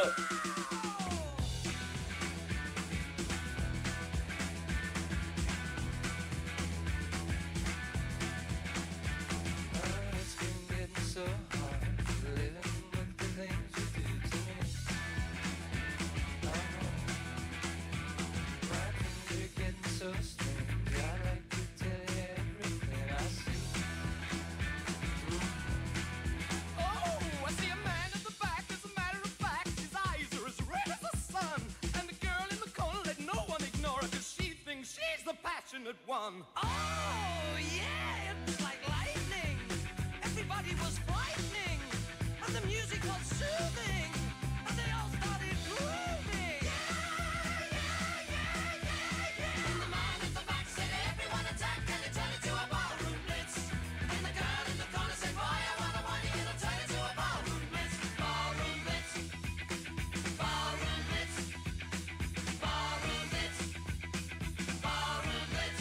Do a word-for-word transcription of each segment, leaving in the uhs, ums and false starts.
up. One. Oh, yeah, it was like lightning. Everybody was frightening, and the music was soothing, and they all started grooving. Yeah, yeah, yeah, yeah, yeah. And the man at the back said, everyone attack, and it turned into a ballroom blitz. And the girl in the corner said, boy, I wanna want it, it'll turn into a ballroom blitz. Ballroom blitz. Ballroom blitz. Ballroom blitz. Ballroom blitz.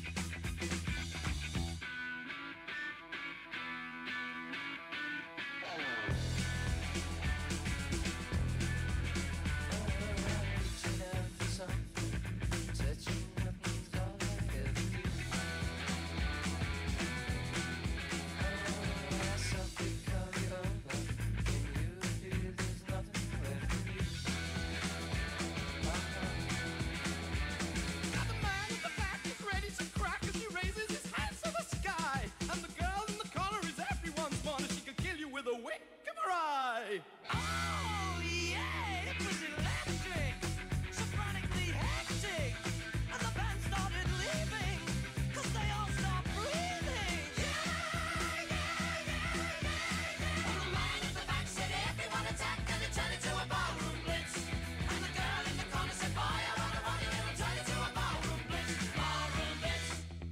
Oh, yeah, it was electric, sopranically hectic, and the band started leaving, cause they all stopped breathing. Yeah, yeah, yeah, yeah, yeah. And the man at the back said, everyone attack, and it turned into a ballroom blitz. And the girl in the corner said, boy, I wanna want it, it'll turn into a ballroom blitz. Ballroom blitz.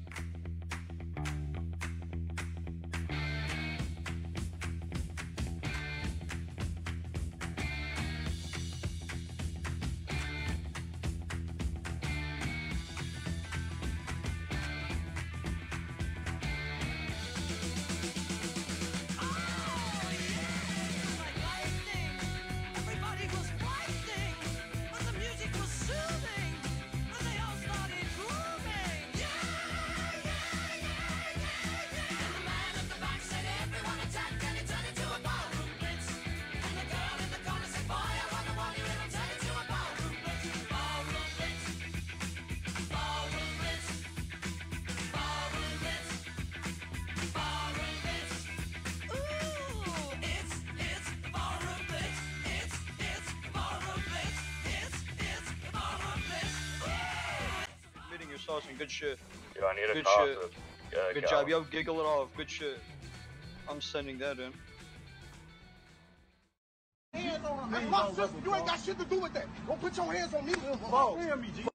Sauce and good shit. Yo, I need a Good car shit. to, uh, Good go. job, yo. Giggle it off. Good shit. I'm sending that in. Hands on her. That's my sister. You ain't got shit to do with that. Don't put your hands on me. Bro, hear me, G.